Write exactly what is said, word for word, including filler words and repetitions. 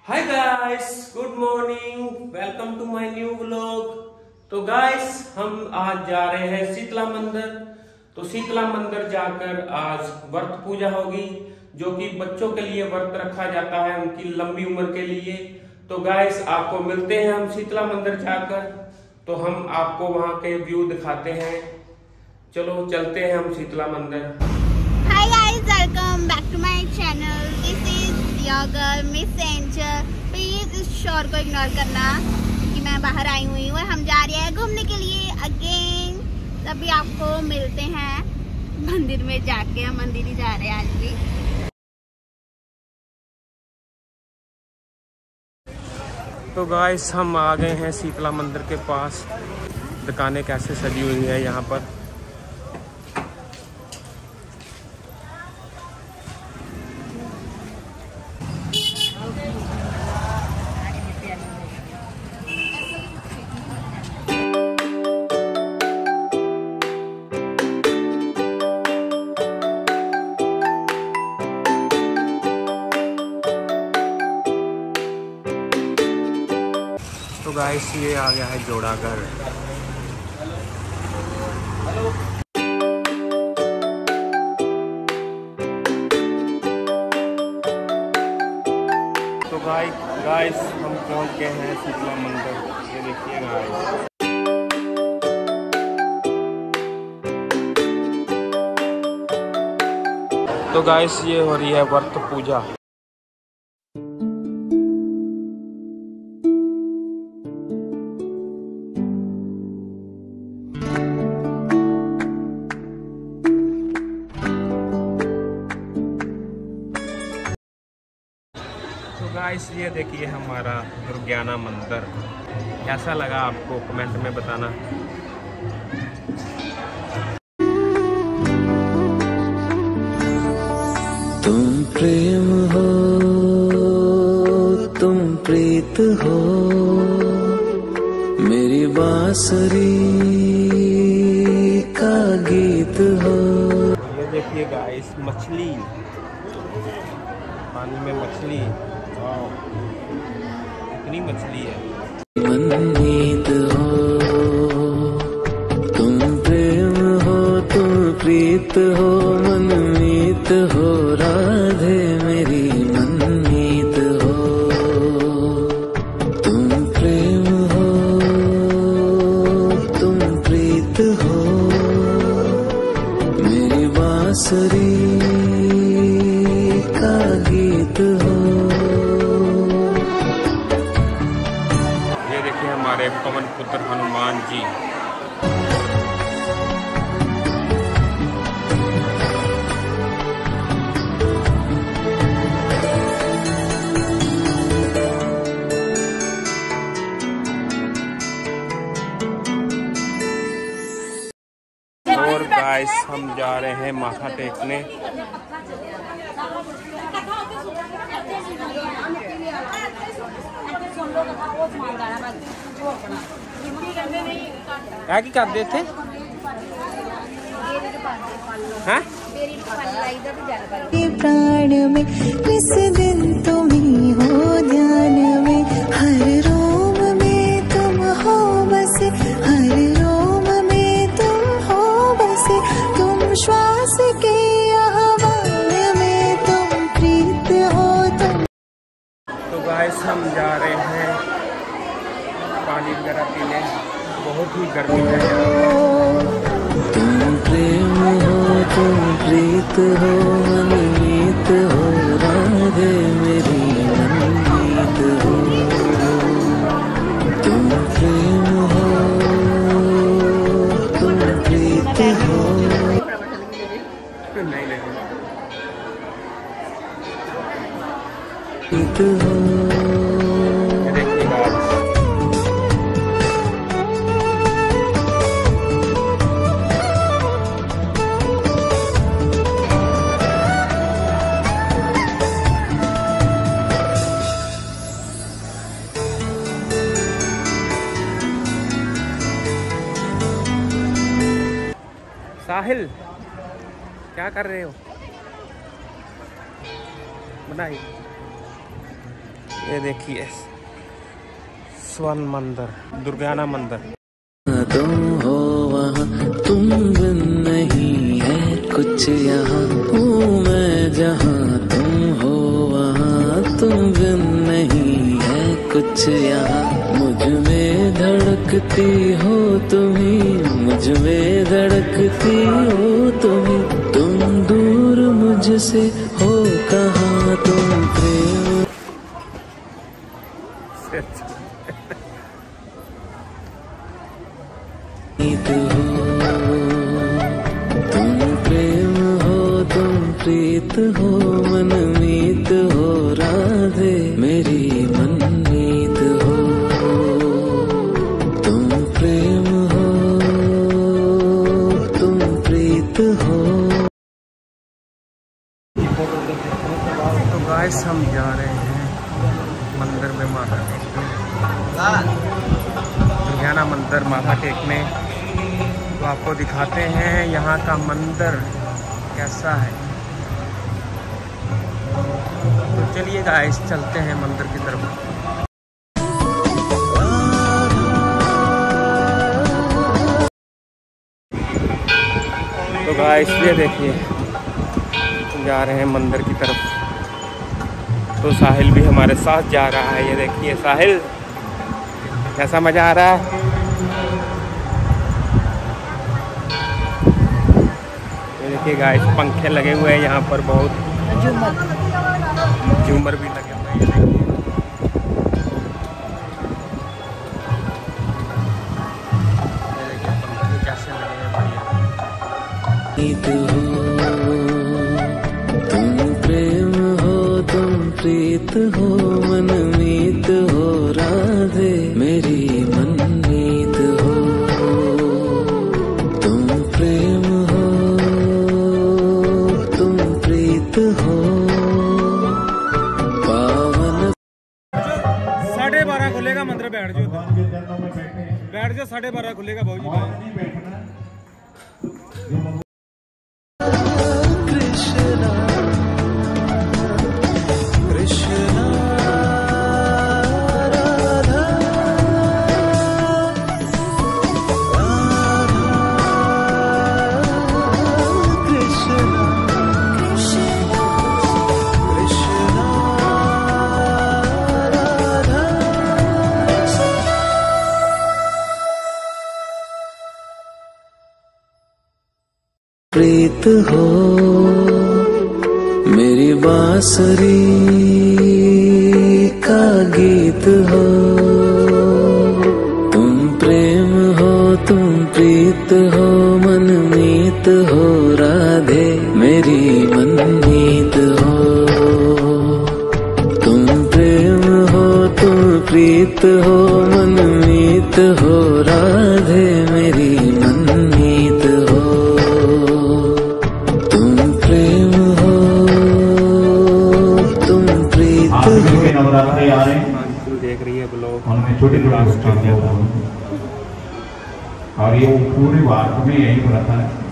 Hi guys, good morning, welcome to my new vlog. तो guys हम आज जा रहे हैं शीतला मंदिर। तो शीतला मंदिर जाकर आज व्रत पूजा होगी, जो कि बच्चों के लिए व्रत रखा जाता है उनकी लंबी उम्र के लिए। तो गाइस आपको मिलते हैं हम शीतला मंदिर जाकर, तो हम आपको वहां के व्यू दिखाते हैं। चलो चलते हैं हम शीतला मंदिर। Hi guys, welcome back to my channel. This is your girl miss Angel. Please इस शोर को इग्नोर करना कि मैं बाहर आई हुई हूँ और हम जा रहे हैं घूमने के लिए अगेन। तभी आपको मिलते हैं मंदिर में जाके। हम मंदिर ही जा रहे हैं आज भी। तो गाइस हम आ गए हैं शीतला मंदिर के पास। दुकानें कैसे सजी हुई है यहाँ पर। तो गाइस ये आ गया है जोड़ा घर। तो गाइस गाइस हम पहुंच गए हैं शीतला मंदिर। ये देखिए गाइस। तो गाइस ये हो रही है व्रत पूजा। तो गाइस ये देखिए हमारा दुर्ज्ञाना मंदिर। कैसा लगा आपको कमेंट में बताना। तुम प्रेम हो, तुम प्रीत हो, मेरी बांसुरी का गीत हो। ये देखिए गाइस मछली, पानी में मछली। कितनी मछली है। मनमीत हो, तुम प्रेम हो, तुम प्रीत हो, मनमीत हो, राधे मेरी मनमीत हो। तुम प्रेम हो, तुम प्रीत हो, मेरी बांसुरी का गीत हो। हमारे पवन पुत्र हनुमान जी। और गाइस हम जा रहे हैं माथा टेकने। क्या की कर देते हैं? प्राण में इस दिन तुम ही हो, ध्यान में हर रोम में तुम हो बसे, हर रोम में तुम हो बसे, तुम श्वास के आह्वान में तुम प्रीत हो तुम। तो गाइस हम जा रहे हैं पानी वगैरह पीने। बहुत ही गर्मी है। तुम प्रेम हो, तुम प्रीत हो, मनमीत हो, राधे मेरी मनमीत हो। तुम प्रेम हो, तुम प्रीत हो। नहीं नहीं प्रीत हो। साहिल क्या कर रहे हो? बनाई ये देखिए स्वर्ण मंदिर, दुर्गाना मंदिर। तुम हो वहाँ, तुम बिन नहीं है कुछ यहाँ, हूँ मैं जहाँ तुम हो वहाँ, तुम बिन नहीं है कुछ यहाँ। मुझ में धड़कती हो तुम्ही, मुझ में धड़कती हो तुम्ही, तुम दूर मुझसे हो कहाँ, तुम प्रेम मीत हो, तुम प्रेम हो, तुम प्रीत हो, मन मीत हो राधे मेरी मन मीत हो, तुम प्रेम हो, तुम प्रीत हो। तो गाइस हम जा रहे हैं मंदिर में माथा टेकने, दुर्गाना मंदिर माथा टेकने। तो आपको दिखाते हैं यहाँ का मंदिर कैसा है। तो चलिए गाइस चलते हैं मंदिर की तरफ। तो गाइस ये देखिए जा रहे हैं मंदिर की तरफ। तो साहिल भी हमारे साथ जा रहा है। ये देखिए साहिल, कैसा मजा आ रहा है? ये देखिए गाइस पंखे लगे हुए हैं यहाँ पर, बहुत झूमर भी लगे हुए हैं। ये देखिए पंखे कैसे लगे हैं बढ़िया। तुम प्रेम हो, तुम प्रीत हो, मन मीत हो राधे मेरी मन मीत हो, तुम प्रेम हो, तुम प्रीत हो। पावन साढ़े बारह खुलेगा मंदिर, बैठ जाओ बैठ जाओ साढ़े बारह खुलेगा भाजी। कृष्णा कृष्णा राधा राधा कृष्णा कृष्णा कृष्णा राधा। प्रीत हो मेरी बांसुरी का गीत हो, तुम प्रेम हो, तुम प्रीत हो, मन मीत हो राधे मेरी मन मीत हो, तुम प्रेम हो, तुम प्रीत हो, मन मीत हो राधे मेरी मन मीत हो, तुम प्रेम हो, तुम प्रीत हो। नवरात्रे आ रहे हैं, देख रही है ब्लॉग, उनमें छोटे छोटे बच्चों को, और ये पूरे भारत में यही प्रथा है।